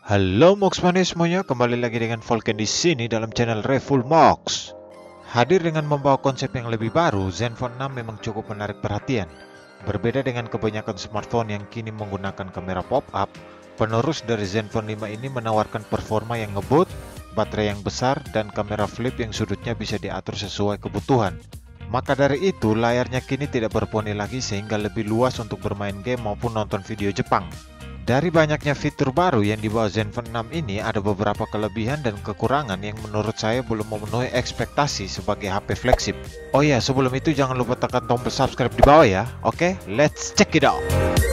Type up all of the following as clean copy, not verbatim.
Halo Moxmania semuanya, kembali lagi dengan Volken di sini dalam channel Revul Mox. Hadir dengan membawa konsep yang lebih baru, Zenfone 6 memang cukup menarik perhatian. Berbeda dengan kebanyakan smartphone yang kini menggunakan kamera pop-up, penerus dari Zenfone 5 ini menawarkan performa yang ngebut, baterai yang besar, dan kamera flip yang sudutnya bisa diatur sesuai kebutuhan. Maka dari itu, layarnya kini tidak berponi lagi sehingga lebih luas untuk bermain game maupun nonton video Jepang. Dari banyaknya fitur baru yang dibawa Zenfone 6 ini, ada beberapa kelebihan dan kekurangan yang menurut saya belum memenuhi ekspektasi sebagai HP flagship. Oh ya, sebelum itu jangan lupa tekan tombol subscribe di bawah ya. Oke, let's check it out.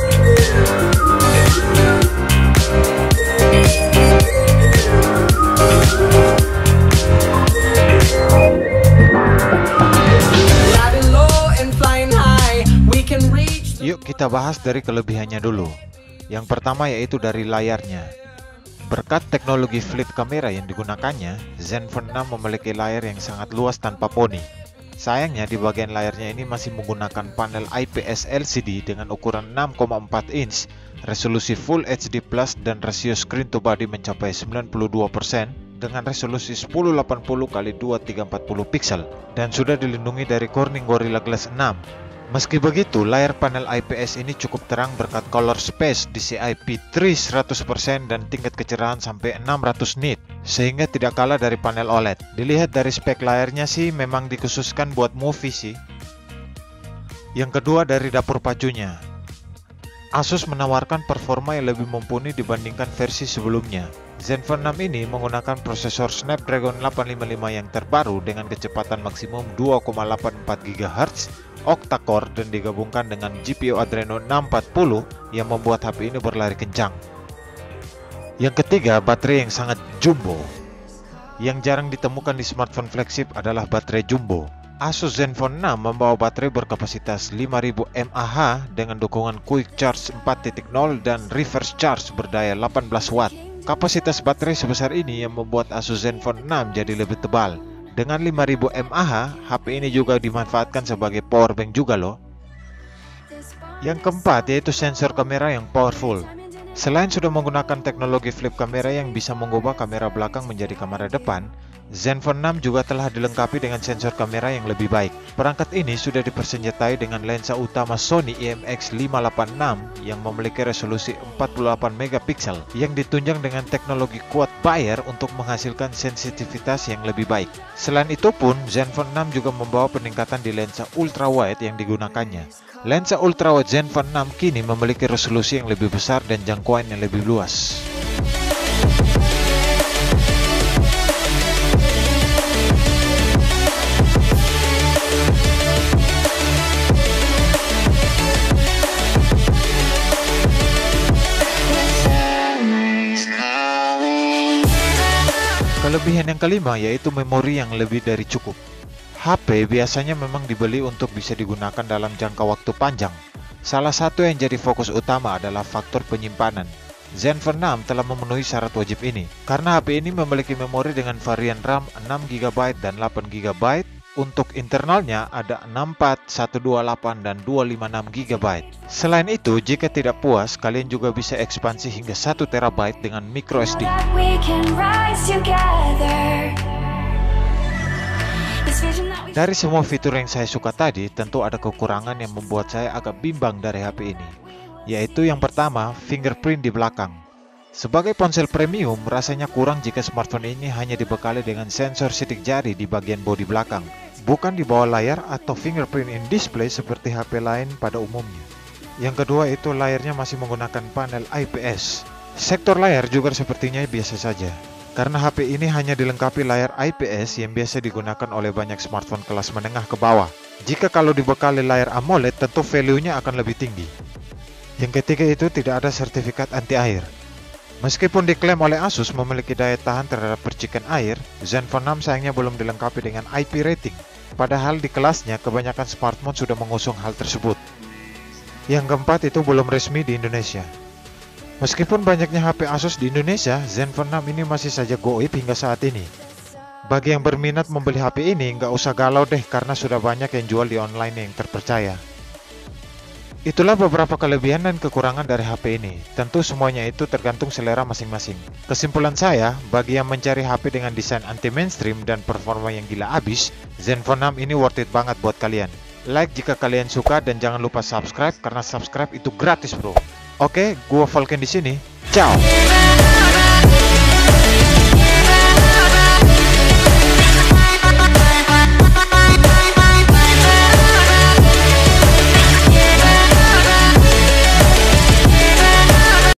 Yuk kita bahas dari kelebihannya dulu. Yang pertama yaitu dari layarnya. Berkat teknologi flip kamera yang digunakannya, Zenfone 6 memiliki layar yang sangat luas tanpa poni. Sayangnya di bagian layarnya ini masih menggunakan panel IPS LCD dengan ukuran 6,4 inch, resolusi Full HD Plus dan rasio screen to body mencapai 92% dengan resolusi 1080x2340 pixel dan sudah dilindungi dari Corning Gorilla Glass 6. Meski begitu, layar panel IPS ini cukup terang berkat color space DCI P3 100% dan tingkat kecerahan sampai 600 nit, sehingga tidak kalah dari panel OLED. Dilihat dari spek layarnya sih memang dikhususkan buat movie sih. Yang kedua dari dapur pacunya. Asus menawarkan performa yang lebih mumpuni dibandingkan versi sebelumnya. Zenfone 6 ini menggunakan prosesor Snapdragon 855 yang terbaru dengan kecepatan maksimum 2,84 GHz octa-core dan digabungkan dengan GPU Adreno 640 yang membuat HP ini berlari kencang. Yang ketiga, baterai yang sangat jumbo. Yang jarang ditemukan di smartphone flagship adalah baterai jumbo. Asus Zenfone 6 membawa baterai berkapasitas 5000 mAh dengan dukungan Quick Charge 4.0 dan Reverse Charge berdaya 18 Watt. Kapasitas baterai sebesar ini yang membuat Asus Zenfone 6 jadi lebih tebal. Dengan 5000 mAh, HP ini juga dimanfaatkan sebagai power bank juga loh. Yang keempat yaitu sensor kamera yang powerful. Selain sudah menggunakan teknologi flip kamera yang bisa mengubah kamera belakang menjadi kamera depan, Zenfone 6 juga telah dilengkapi dengan sensor kamera yang lebih baik. Perangkat ini sudah dipersenjatai dengan lensa utama Sony IMX586 yang memiliki resolusi 48 megapiksel yang ditunjang dengan teknologi quad Bayer untuk menghasilkan sensitivitas yang lebih baik. Selain itu pun, Zenfone 6 juga membawa peningkatan di lensa ultrawide yang digunakannya. Lensa ultrawide Zenfone 6 kini memiliki resolusi yang lebih besar dan jangkauan yang lebih luas. Kelebihan yang kelima yaitu memori yang lebih dari cukup. HP biasanya memang dibeli untuk bisa digunakan dalam jangka waktu panjang. Salah satu yang jadi fokus utama adalah faktor penyimpanan. Zenfone 6 telah memenuhi syarat wajib ini, karena HP ini memiliki memori dengan varian RAM 6GB dan 8GB. Untuk internalnya ada 64, 128, dan 256GB. Selain itu, jika tidak puas, kalian juga bisa ekspansi hingga 1TB dengan microSD. Dari semua fitur yang saya suka tadi, tentu ada kekurangan yang membuat saya agak bimbang dari HP ini, yaitu yang pertama, fingerprint di belakang. Sebagai ponsel premium, rasanya kurang jika smartphone ini hanya dibekali dengan sensor sidik jari di bagian bodi belakang, bukan di bawah layar atau fingerprint in display seperti HP lain pada umumnya. Yang kedua itu layarnya masih menggunakan panel IPS. Sektor layar juga sepertinya biasa saja, karena HP ini hanya dilengkapi layar IPS yang biasa digunakan oleh banyak smartphone kelas menengah ke bawah. Jika kalau dibekali layar AMOLED, tentu value-nya akan lebih tinggi. Yang ketiga itu tidak ada sertifikat anti air. Meskipun diklaim oleh Asus memiliki daya tahan terhadap percikan air, Zenfone 6 sayangnya belum dilengkapi dengan IP rating. Padahal di kelasnya kebanyakan smartphone sudah mengusung hal tersebut. Yang keempat itu belum resmi di Indonesia. Meskipun banyaknya HP Asus di Indonesia, Zenfone 6 ini masih saja goib hingga saat ini. Bagi yang berminat membeli HP ini, nggak usah galau deh karena sudah banyak yang jual di online yang terpercaya. Itulah beberapa kelebihan dan kekurangan dari HP ini. Tentu semuanya itu tergantung selera masing-masing. Kesimpulan saya, bagi yang mencari HP dengan desain anti-mainstream dan performa yang gila abis, Zenfone 6 ini worth it banget buat kalian. Like jika kalian suka dan jangan lupa subscribe karena subscribe itu gratis bro. Oke, gua Falken di sini. Ciao.